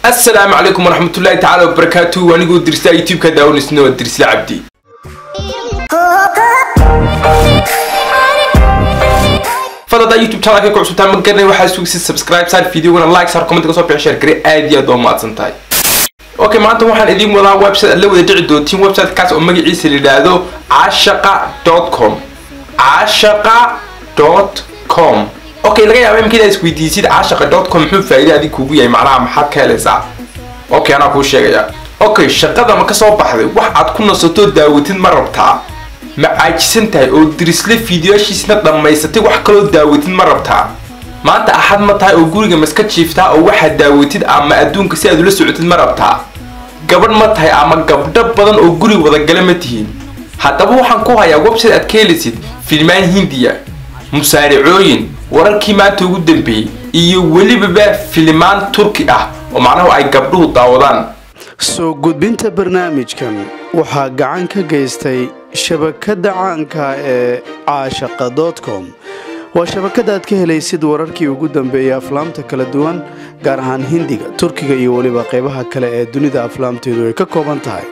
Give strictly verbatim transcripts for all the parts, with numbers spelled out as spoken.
السلام عليكم ورحمة الله تعالى وبركاته. وأنا قلت درس يوتيوب كده ونسنو درس عبدي. فضل يوتيوب شانل كيكو عشان تعمل كده وحاسوك سبسكرايب صار فيديو ولا لايك صار كومنت قصوا بعشر كري عادي دوم ما تصنتاي. اوكي معناته waxaan idin wadaa website la wada dhici doontiin website kaas oo magaciisa la yiraahdo caashaqa dot com caashaqa dot com. اوكي laga yaabaa imkida isweydiisid caashaqa dot com muxuu faa'iido adiga kugu yahay macnaha maxaad ka helaysaa. اوكي ana ku sheegaya. اوكي shaqada ma ka soo baxday wax aad ku nasato daawatid ma rabtaa ma caajisan tahay oo dirisle fiidiyooshiisna dhamaysatay wax kale oo daawatid ma rabtaa maanta axad ma tahay oo guriga maska jiiftaa oo waxa daawatid ama adduunka si aad ula socotid ma rabtaa gabadh ma tahay ama gabdho badan oo guri wada gala ma tihiin haddaba waxaan ku hayaa website aad ka helisid filmaan hindiya musaaricooyin wararkii maanta ugu dambeeyay iyo weliba filmaan turki ah oo macnaheedu ay gabdhuhu daawadaan. soo gudbinta barnaamijkan waxaa gacan ka geystay shabakada caanka ee caashaqa dot com. waa shabakada aad ka helaysid wararkii ugu dambeeyay aflaamta kala duwan gaar ahaan hindiga turkiga iyo waliba qaybaha kale ee dunida aflaamteedu ay ka kooban tahay.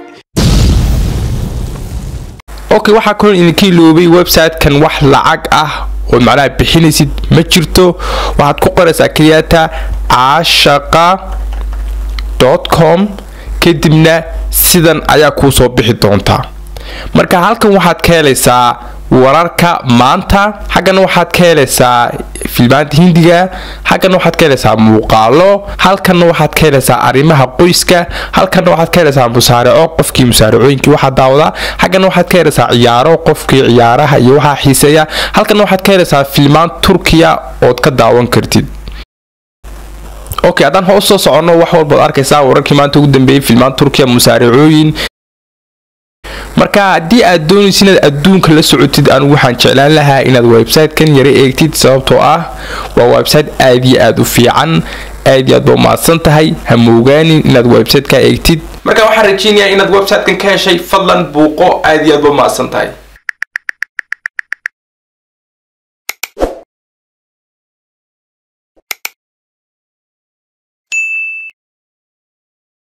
okay waxa kale idinka iloobay website kan wax lacag ah oo macnaha bixinaysid ma jirto waxaad ku qoraysaa kaliya caashaqa dot com kadibna sidan ayaa ku soo bixi doonta. marka halkan waxaad ka helaysaa wararka maanta xagana waxaad ka helaysaa filmaanta hindiga xagana waxaad ka helaysaa muuqaalo halkan waxaad ka helaysaa arimaha qoyska halkan waxaad ka helaysaa musaarico qofkii musaaricooyinkii waxa daawada xagana waxaad ka helaysaa ciyaaro qofkii ciyaaraha iyo waxa xiiseeya halkan waxaad ka helaysaa filmaan Turkiya oo ka daawan kartid. okay adan hoos soo socono wax walba arkaysaa wararkii maanta ugu dambeeyay filmaan Turkiya musaaricooyin. marka hadii aad doonaysid inaad adduunka la socotid aan waxaan jeclaan lahaa inaad website kan yara eegtid sababtoo ah waa website aad iyo aad u fiican aad iyo aad u maadsan tahay hamogaanin inaad website ka eegtid. marka waxaan rajeynayaa inaad website kan ka heshay fadlan buuqo aad iyo aad u maadsan tahay.